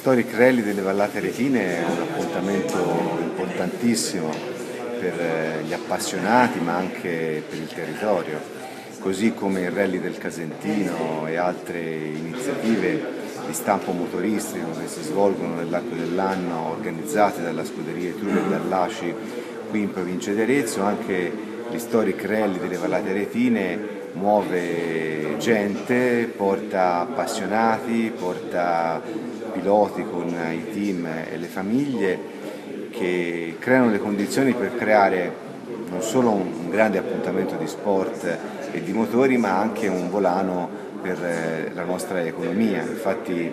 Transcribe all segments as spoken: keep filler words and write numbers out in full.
L'Historic Rally delle Vallate Aretine è un appuntamento importantissimo per gli appassionati ma anche per il territorio, così come il Rally del Casentino e altre iniziative di stampo motoristico che si svolgono nell'arco dell'anno organizzate dalla Scuderia Etruria e dall'A C I qui in provincia di Arezzo. Anche l'Historic Rally delle Vallate Aretine muove gente, porta appassionati, porta piloti con i team e le famiglie che creano le condizioni per creare non solo un grande appuntamento di sport e di motori, ma anche un volano per la nostra economia. Infatti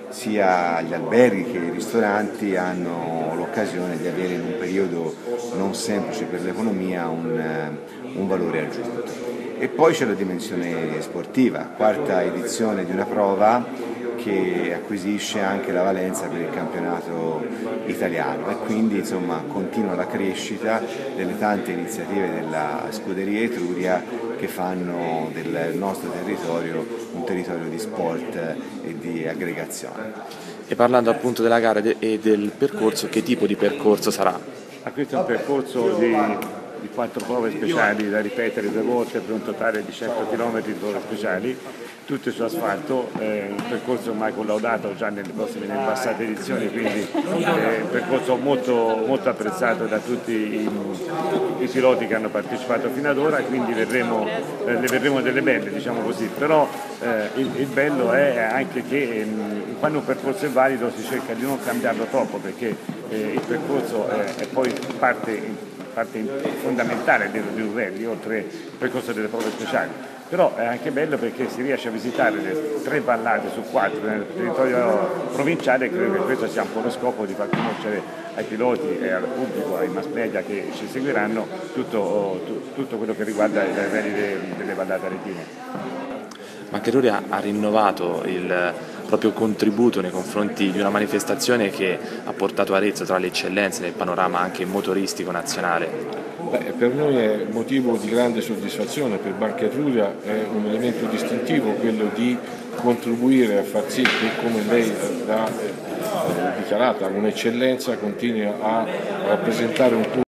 sia gli alberghi che i ristoranti hanno l'occasione di avere in un periodo non semplice per l'economia un, un valore aggiunto. E poi c'è la dimensione sportiva, quarta edizione di una prova che acquisisce anche la valenza per il campionato italiano e quindi insomma continua la crescita delle tante iniziative della Scuderia Etruria che fanno del nostro territorio un territorio di sport e di aggregazione. E parlando appunto della gara e del percorso, che tipo di percorso sarà? Ah, questo è un percorso di, di quattro prove speciali da ripetere due volte per un totale di cento chilometri di prove speciali, tutte su asfalto, eh, un percorso ormai collaudato già nelle prossime, nelle passate edizioni, quindi eh, un percorso molto, molto apprezzato da tutti i, i piloti che hanno partecipato fino ad ora, e quindi vedremo, eh, ne vedremo delle belle, diciamo così. Però eh, il, il bello è anche che ehm, quando un percorso è valido si cerca di non cambiarlo troppo, perché eh, il percorso è, è poi parte parte fondamentale di un rally, oltre il percorso delle prove speciali. Però è anche bello perché si riesce a visitare le tre vallate su quattro nel territorio provinciale, e credo che questo sia un po' lo scopo di far conoscere ai piloti e al pubblico, ai mass media che ci seguiranno, tutto, tutto quello che riguarda i rally delle vallate aretine. Banca Etruria ha rinnovato il proprio contributo nei confronti di una manifestazione che ha portato Arezzo tra le eccellenze nel panorama anche motoristico nazionale. Beh, per noi è motivo di grande soddisfazione, per Banca Etruria è un elemento distintivo quello di contribuire a far sì che, come lei ha dichiarato, un'eccellenza continui a rappresentare un punto